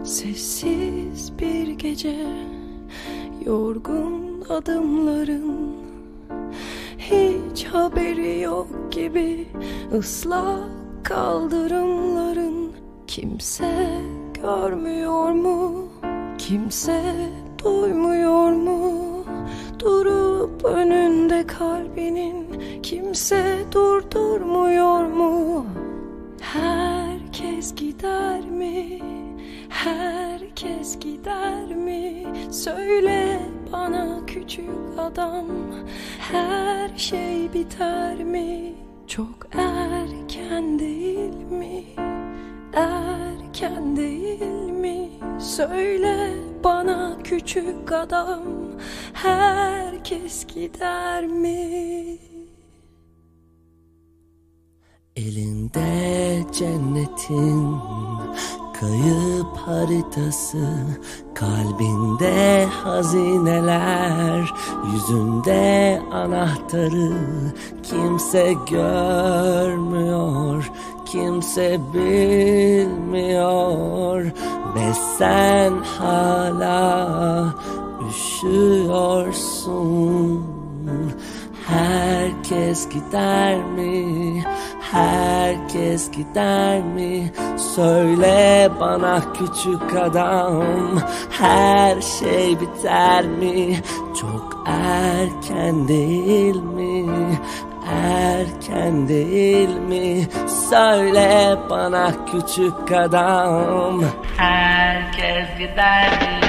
Sessiz bir gece, yorgun adımların, hiç haberi yok gibi ıslak kaldırımların. Kimse görmüyor mu? Kimse duymuyor mu? Durup önünde kalbinin kimse durdurmuyor mu? Herkes gider mi? Herkes gider mi? Söyle bana küçük adam, her şey biter mi? Çok erken değil mi? Erken değil mi? Söyle bana küçük adam, herkes gider mi? Elinde cennetin kayıp haritası, kalbinde hazineler, yüzünde anahtarı. Kimse görmüyor, kimse bilmiyor ve sen hala üşüyorsun. Herkes gider mi? Herkes gider mi? Söyle bana küçük adam, her şey biter mi? Çok erken değil mi? Erken değil mi? Söyle bana küçük adam, herkes gider mi?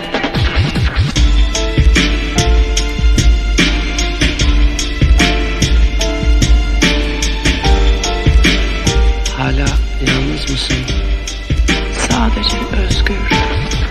Hala yalnız mısın? Sadece özgür.